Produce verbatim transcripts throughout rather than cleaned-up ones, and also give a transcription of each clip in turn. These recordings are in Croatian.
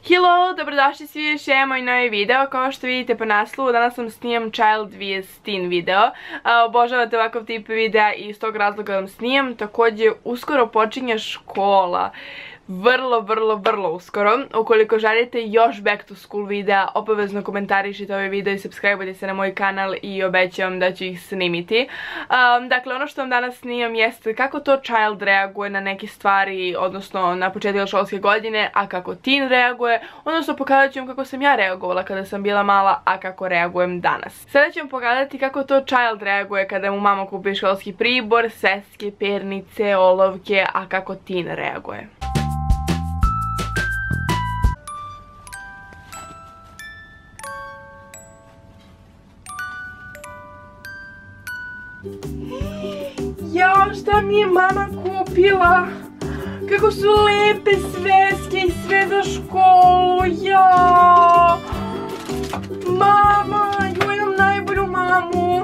Hello, dobrodošli svi još jedan moj novi video. Kao što vidite po naslovu, danas sam snimam Child vs Teen video. Obožavate ovakav tip videa i iz tog razloga vam snimam. Također, uskoro počinje škola. Vrlo, vrlo, vrlo uskoro. Ukoliko želite još back to school videa, obavezno komentarišite ovaj video i subscribe-ujte se na moj kanal i obećavam da ću ih snimiti. Um, dakle, ono što vam danas snimam jeste kako to Child reaguje na neke stvari, odnosno na početku školske godine, a kako Teen reaguje, odnosno pokazat ću vam kako sam ja reagovala kada sam bila mala, a kako reagujem danas. Sada ću vam pokazati kako to Child reaguje kada mu mama kupi školski pribor, sveske, pernice, olovke, a kako Teen reaguje. Jao, šta mi je mama kupila? Kako su lepe sveske i sve za školu, jao! Mama, joj, imam najbolju mamu!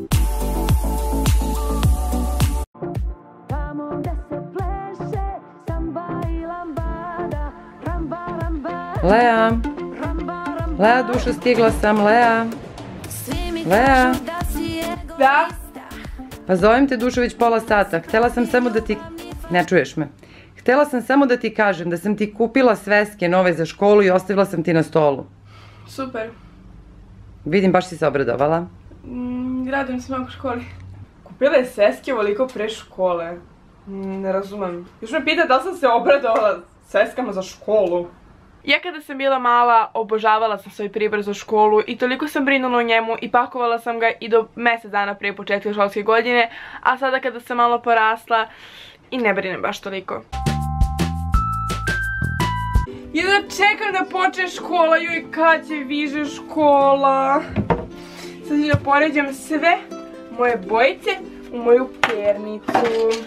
Lea, Lea, dušo, stigla sam, Lea. Lea. Da? Pa zovem te, dušo, već pola sata. Htela sam samo da ti... Ne čuješ me? Htela sam samo da ti kažem da sam ti kupila sveske nove za školu i ostavila sam ti na stolu. Super. Vidim, baš si se obradovala. Mm, radujem se mnogo školi. Kupila je sveske ovoliko pre škole. Mm, ne razumem. Još me pita da li sam se obradovala sveskama za školu. Ja kada sam bila mala, obožavala sam svoj pribor za školu i toliko sam brinula o njemu i pakovala sam ga i do mjesec dana prije početka školske godine, a sada kada sam malo porasla i ne brinem baš toliko. Jedva čekam da počne škola, joj kad će viže škola. Sad ću da poređam sve moje bojice u moju pernicu.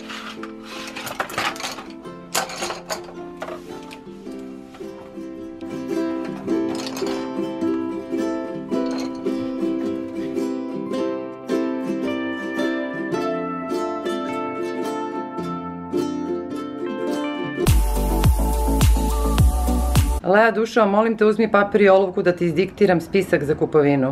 Lea, dušo, molim te, uzmi papir i olovku da ti izdiktiram spisak za kupovinu.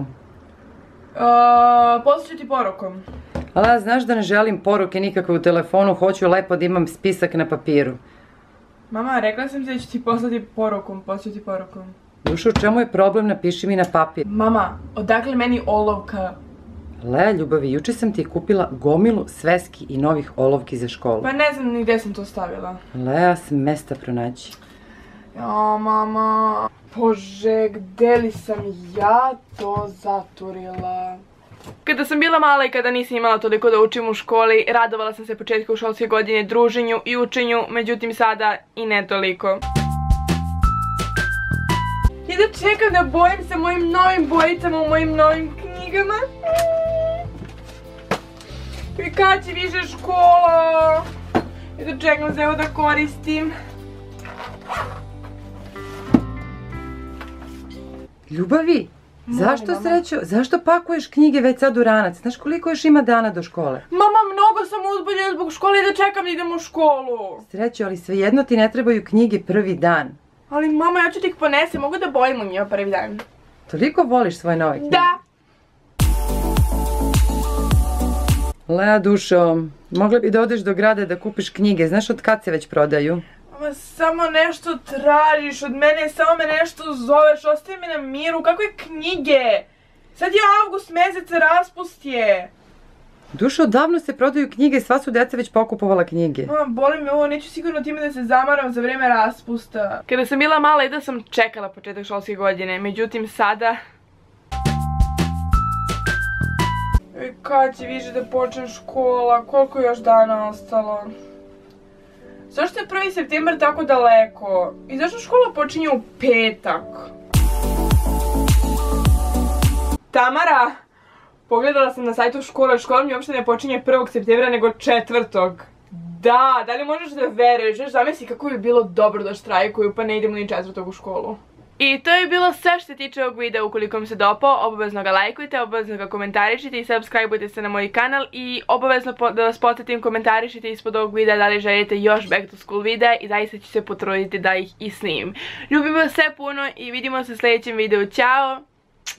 Uh, Poslat ću ti porukom. Lea, znaš da ne želim poruke nikakve u telefonu, hoću lepo da imam spisak na papiru. Mama, rekla sam ti da ću ti poslati porukom, poslat ću ti porukom. Dušo, u čemu je problem, napiši mi na papir. Mama, odakle meni olovka? Lea, ljubavi, juče sam ti kupila gomilu sveski i novih olovki za školu. Pa ne znam ni gdje sam to stavila. Lea, s mesta pronaći. Ja, mama, bože, gdje li sam ja to zaturila? Kada sam bila mala i kada nisam imala toliko da učim u školi, radovala sam se početku školske godine druženju i učenju, međutim sada i ne toliko. I da čekam da bojim se mojim novim bojicama u mojim novim knjigama. I kad će više škola? I da čekam se evo da koristim. Ljubavi, zašto srećo, zašto pakuješ knjige već sad u ranac? Znaš koliko još ima dana do škole? Mama, mnogo sam uzbuđena zbog škole i da čekam da idem u školu. Srećo, ali svejedno ti ne trebaju knjige prvi dan. Ali mama, ja ću ti ih ponesem, mogu da bojim u njima prvi dan. Toliko voliš svoje nove knjige? Da. Lea, dušo, mogla bi da odeš do grada da kupiš knjige, znaš od kad se već prodaju? Mama, samo nešto tražiš od mene, samo me nešto zoveš, ostavi me na miru, kakve knjige? Sad je avgust mjesec, raspust je. Dušo, davno se prodaju knjige, sva su deca već pokupovala knjige. Mama, boli me ovo, neću sigurno time da se zamaram za vrijeme raspusta. Kada sam bila mala i da sam čekala početak školske godine, međutim sada... Ej, kad će više da počne škola, koliko je još dana ostalo? Zašto je prvi septembar tako daleko? I zašto škola počinje u petak? Tamara, pogledala sam na sajtu škole, škola mi uopšte ne počinje prvog septembra nego četvrtog. Da, da li možeš da veruješ? Još zamisli kako bi bilo dobro da štrajkuju pa ne idemo ni četvrtog u školu. I to je bilo sve što se tiče ovog videa. Ukoliko vam se dopao, obavezno ga lajkujte, obavezno ga komentarišite i subscribeujte se na moj kanal i obavezno da vas podsjetim, komentarišite ispod ovog videa da li želite još back to school videa i zaista ću se potruditi da ih i snimim. Ljubim vas sve puno i vidimo se u sljedećem videu. Ćao!